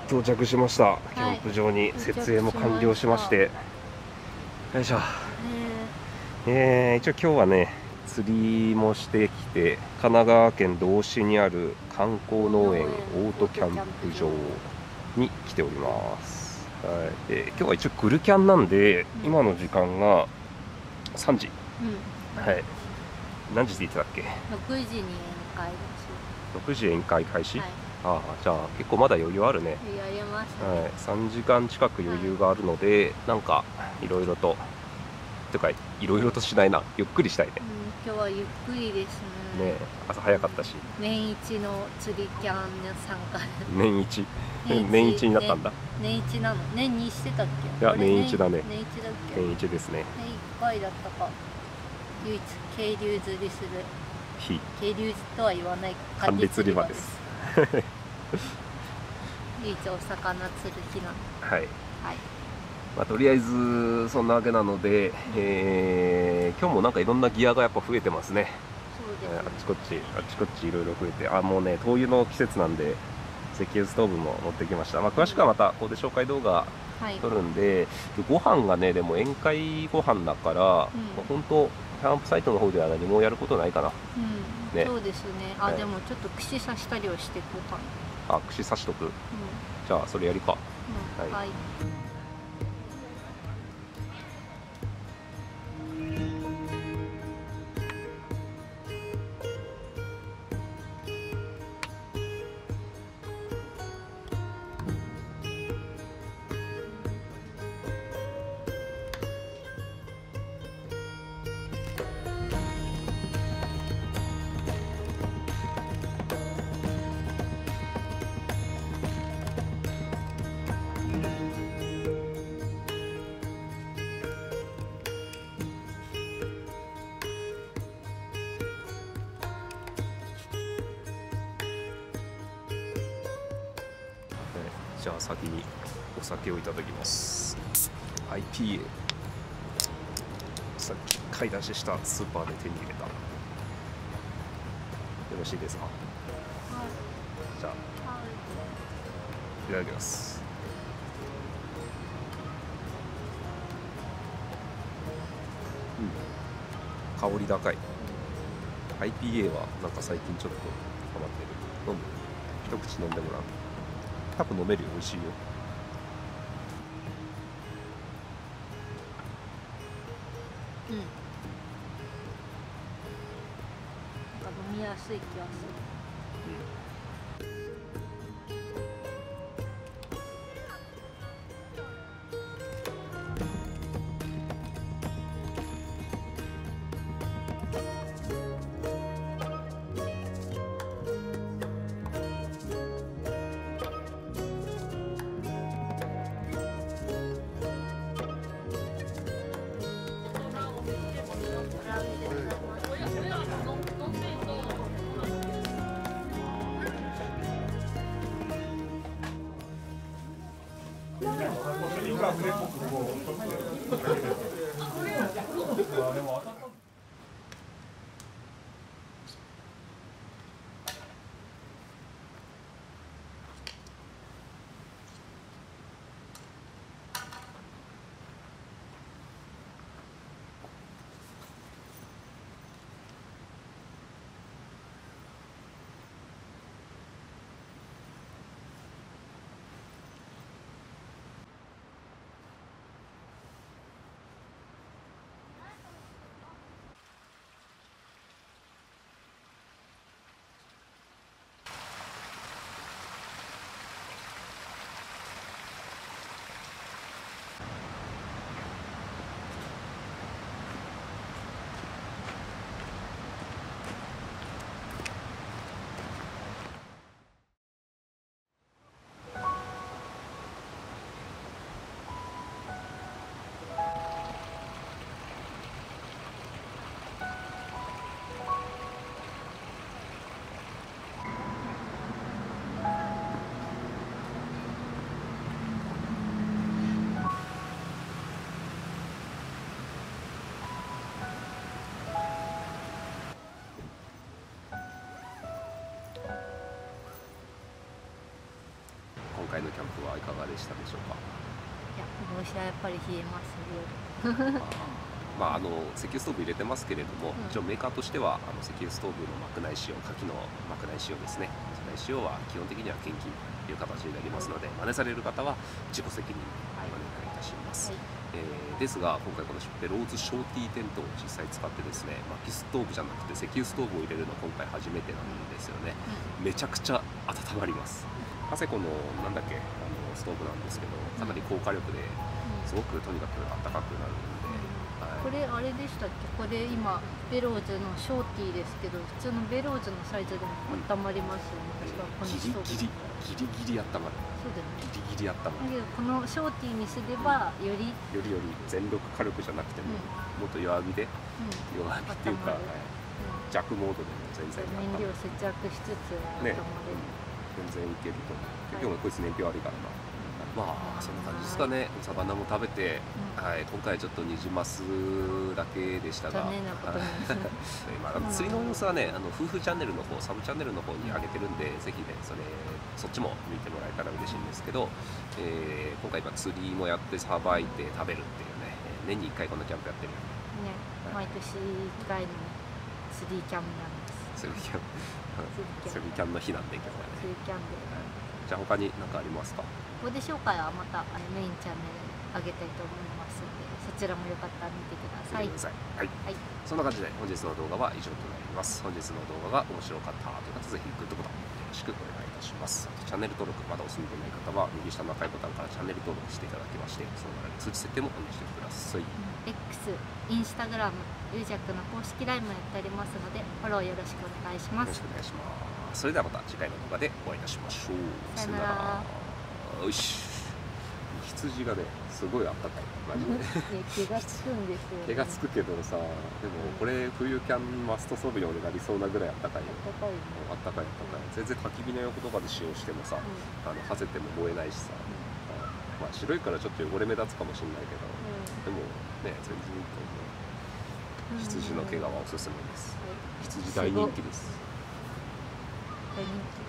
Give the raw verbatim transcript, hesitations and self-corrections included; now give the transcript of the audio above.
到着しました。キはいャンプ場に設営も完了しまして、よいしょ。えー、一応今日はね釣りもしてきて、神奈川県道志にある観光農園オートキャンプ場に来ております。はい、で今日は一応グルキャンなんで、 うん、 今の時間がさんじ、 うん、 はい、何時って言ってたっけ？ ろくじに宴会だし。 ろくじ宴会開始、 はい、 ああ、じゃあ結構まだ余裕あるね。 余裕ありますね。 はい、さんじかん近く余裕があるので、はい、なんかいろいろととかいろいろとしないな、ゆっくりしたいね。 うん、今日はゆっくりですね。ね、 朝早かったし。 年一の釣りキャン参加。 年一年一になったんだ。 年一なの。年にしてたっけ？ いや、年一だね。 年一だっけ？ 年一ですね。 年いっかいだったか。唯一渓流釣りする日。渓流とは言わない。 寒流釣り場です。 唯一お魚釣る日なの。 はい。 はい。 まあ、とりあえずそんなわけなので、えー、今日もなんかいろんなギアがやっぱ増えてますね。そうですね。あっちこっちあっちこっちいろいろ増えて、あ、もうね灯油の季節なんで石油ストーブも持ってきました。まあ、詳しくはまたここで紹介動画撮るんで、はい、ご飯がねでも宴会ご飯だから、うん、まあ、本当キャンプサイトの方では何もやることないかな。 うん、ね、そうですね。あ、はい、でもちょっと串刺したりをしていこうかな。 あ、串刺しとく。うん、じゃあそれやりか。うん、はい。はい。じゃあ先にお酒をいただきます。 アイピーエー、 さっき買い出ししたスーパーで手に入れた。よろしいですか？はい、じゃあ、はい、いただきます。うん、香り高い。 アイピーエー はなんか最近ちょっとハマってる。飲む？一口飲んでもらう。多分飲めるよ。美味しいよ。 うん。なんか飲みやすい気がする。うん。 回のキャンプはいかがでしたでしょうか？ いや、帽子はやっぱり冷えます夜。まあ、あの石油ストーブ入れてますけれども、うん、一応メーカーとしてはあの石油ストーブの膜内使用、火器の膜内使用ですね、膜内使用は基本的には献金という形になりますので、真似される方は自己責任でお願いいたします、はい。えー、ですが今回このベローズショーティーテントを実際使ってですね、薪ストーブじゃなくて石油ストーブを入れるのは今回初めてなんですよね、うん、めちゃくちゃ温まります。カセコのなんだっけあのストーブなんですけど、かなり高火力ですごくとにかく暖かくなるんで、はい、 これあれでしたっけ？これ今ベローズのショーティーですけど、普通のベローズのサイズでも温まりますよね、うん、このギリギリギリギリ温まる。 そうだよね、 ギリギリ温まる。 このショーティーにすればよりよりより全力火力じゃなくても、うん、もっと弱火で、うん、弱火っていうか、はい、弱モードでも全然燃料節約しつつ温まれる、ね、 全然いけると思う。今日もこいつ燃費悪いからな。まあそんな感じですかね。お魚も食べて、うん、はい、今回ちょっとニジマスだけでしたが、 残念なことにまあ釣りの様子はね、あの夫婦チャンネルの方、サブチャンネルの方に上げてるんで、ぜひねそれそっちも見てもらえたら嬉しいんですけど、えー、今回今釣りもやってさばいて食べるっていうね、年にいっかいこのキャンプやってるね、はい、毎年いっかいの釣りキャンプなんです。 釣りキャン釣りキャンの日なんで今日はね。 釣りキャンで、 はい、じゃあ他に何かありますか？ ここで紹介はまたあのメインチャンネル上げたいと思いますので、そちらもよかったら見てください。 見てください。はい。はい、そんな感じで本日の動画は以上となります。本日の動画が面白かったという方、ぜひグッドボタンよろしくお願いいたします。チャンネル登録まだお済みでない方は右下の赤いボタンからチャンネル登録していただきまして、その中で通知設定もオンにしてください。 X、インスタグラム、ユージャックの公式 ライン もやっておりますので、フォローよろしくお願いします。 よろしくお願いします。それではまた次回の動画でお会いいたしましょう。 さよなら。 よし。羊がね、すごいあったかい。マジで。 毛がつくんですよ、ね。 毛がつくけどさ、でもこれ冬キャンマストソビオンになりそうなぐらいあったかいよ。 あったかい、ね。 あったかいあったかい。全然焚き火の横とかで使用してもさ、うん、あのはぜても燃えないしさ。うん、まあ白いからちょっと汚れ目立つかもしれないけど、うん、でもね全然いいと思う。羊の毛皮おすすめです。羊大人気です。 大人気。